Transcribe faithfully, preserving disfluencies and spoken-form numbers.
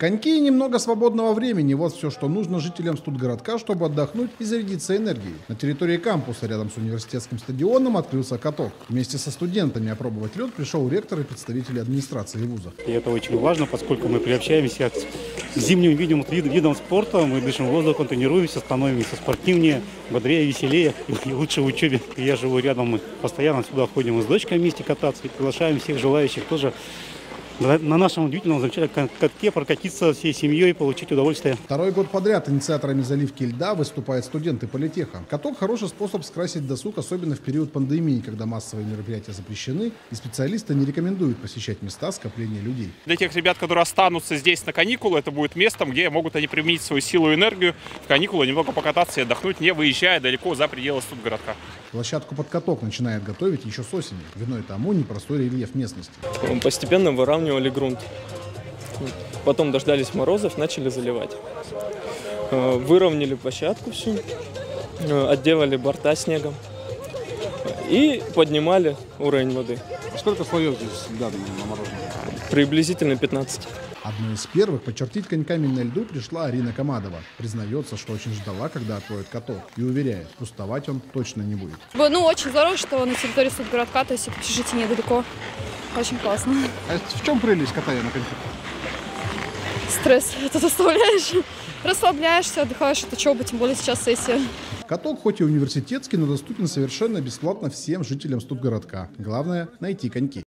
Коньки и немного свободного времени – вот все, что нужно жителям студгородка, чтобы отдохнуть и зарядиться энергией. На территории кампуса рядом с университетским стадионом открылся каток. Вместе со студентами опробовать лед пришел ректор и представители администрации вуза. И это очень важно, поскольку мы приобщаемся к зимним видам, видам спорта, мы дышим воздухом, тренируемся, становимся спортивнее, бодрее, веселее и лучше в учебе. Я живу рядом, мы постоянно сюда ходим с дочкой вместе кататься и приглашаем всех желающих тоже на нашем удивительном замечательном катке прокатиться всей семьей и получить удовольствие. Второй год подряд инициаторами заливки льда выступают студенты политеха. Каток – хороший способ скрасить досуг, особенно в период пандемии, когда массовые мероприятия запрещены, и специалисты не рекомендуют посещать места скопления людей. Для тех ребят, которые останутся здесь на каникулы, это будет местом, где могут они применить свою силу и энергию, в каникулы немного покататься и отдохнуть, не выезжая далеко за пределы студгородка. Площадку под каток начинает готовить еще с осени. Виной тому непростой рельеф местности. Постепенно выравнивали грунт. Потом дождались морозов, начали заливать. Выровняли площадку всю, отделали борта снегом и поднимали уровень воды. А сколько слоев здесь льда наморожено? Приблизительно пятнадцать. Одной из первых почертить коньками на льду пришла Арина Камадова. Признается, что очень ждала, когда откроет каток. И уверяет, пустовать он точно не будет. Ну, очень здорово, что на территории студгородка, то есть от общежития недалеко. Очень классно. А в чем прелесть катания на коньках? Стресс это доставляешь. Расслабляешься, отдыхаешь от учебы, тем более сейчас сессия. Каток хоть и университетский, но доступен совершенно бесплатно всем жителям студгородка. Главное – найти коньки.